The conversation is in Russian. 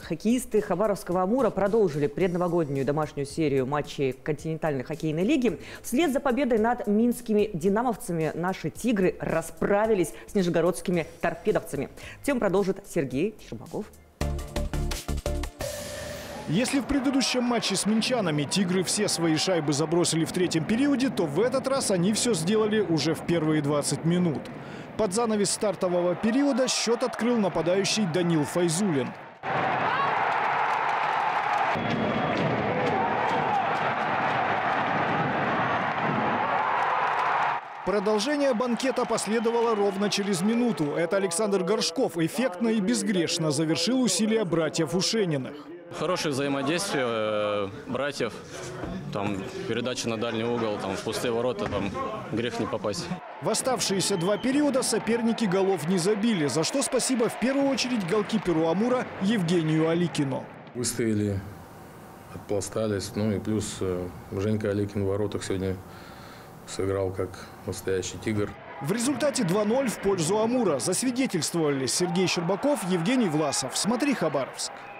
Хоккеисты хабаровского «Амура» продолжили предновогоднюю домашнюю серию матчей континентальной хоккейной лиги. Вслед за победой над минскими «Динамовцами» наши «Тигры» расправились с нижегородскими «Торпедовцами». Тему продолжит Сергей Щербаков. Если в предыдущем матче с минчанами «Тигры» все свои шайбы забросили в третьем периоде, то в этот раз они все сделали уже в первые 20 минут. Под занавес стартового периода счет открыл нападающий Данил Файзулин. Продолжение банкета последовало ровно через минуту. Это Александр Горшков эффектно и безгрешно завершил усилия братьев Ушениных. Хорошее взаимодействие братьев, там передача на дальний угол, там в пустые ворота, там грех не попасть. В оставшиеся два периода соперники голов не забили, за что спасибо в первую очередь голкиперу «Амура» Евгению Аликину. Выстояли, отпластались, ну и плюс Женька Аликин в воротах сегодня сыграл как настоящий тигр. В результате 2-0 в пользу «Амура» засвидетельствовали Сергей Щербаков, Евгений Власов. Смотри, Хабаровск.